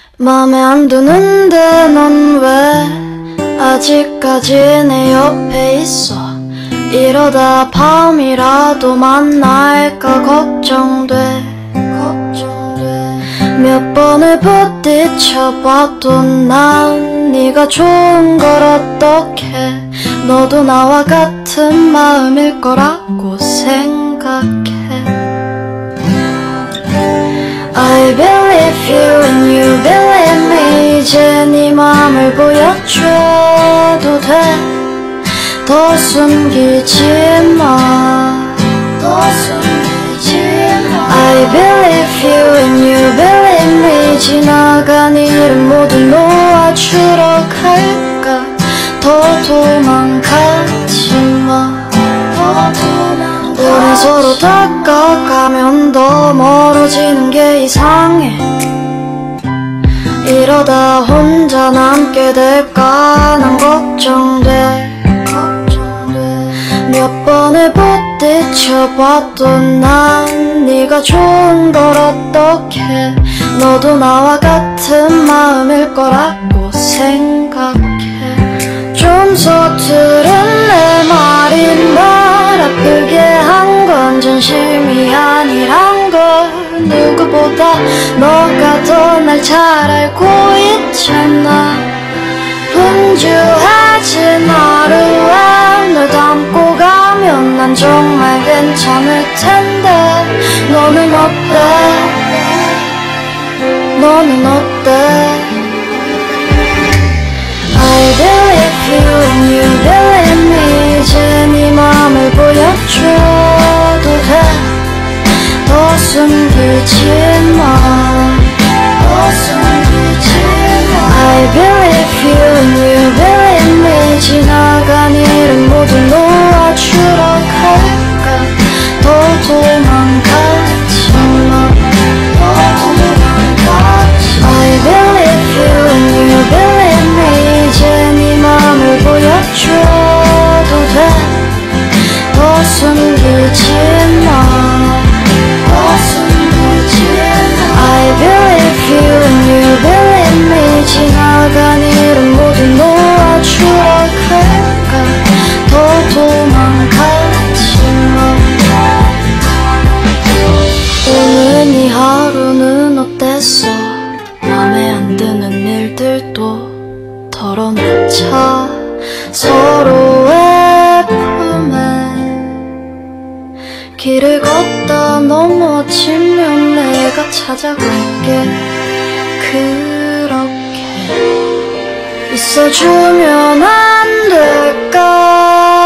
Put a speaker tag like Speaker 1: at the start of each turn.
Speaker 1: 맘에 안 드는데 넌 왜 아직까지 내 옆에 있어. 이러다 밤이라도 만날까 걱정돼. 몇 번을 부딪혀봐도 난 네가 좋은 걸 어떡해. 너도 나와 같은 마음일 거라고 생각해. I believe you and you believe me. 이제 네 맘을 보여줘도 돼. 더 숨기지 마. I believe you and you believe me. 지나간 일은 모두 놓아주러 갈까. 더 도망가지 마. 우린 서로 다가가면 더 멀어지는 게 이상해. 이러다 혼자 남게 될까 난 걱정돼. 몇 번을 부딪혀봐도 난 네가 좋은 걸 어떡해. 너도 나와 같은 마음일 거라고 생각해. 좀 서투른 내 말이 날 아프게 한 건 진심이 아니란 걸 누구보다 너가 더 날 잘 알고 있잖아. 분주해진 하루에 널 담고 가면 난 정말 괜찮을 텐데. 너는 어때? 너는 어때? I believe you and you believe me. 이제 네 맘을 보여줘도 돼. 더 숨기지 마. I believe you and you believe me. 지나간 일은 모두 놓아주러 갈까. 더 도망가지 마. I believe you and you believe me. 이제 네 맘을 보여줘도 돼. 더 숨기지 마. I believe you and you believe me. 지나간 일은 모두 놓아주러 갈까. 더 도망가지 마. 오늘 네 하루는 어땠어? 맘에 안 드는 일들도 털어놓자. 서로의 품에 길을 걷다 넘어지면 내가 찾아갈게. 그렇게 있어주면 안 될까.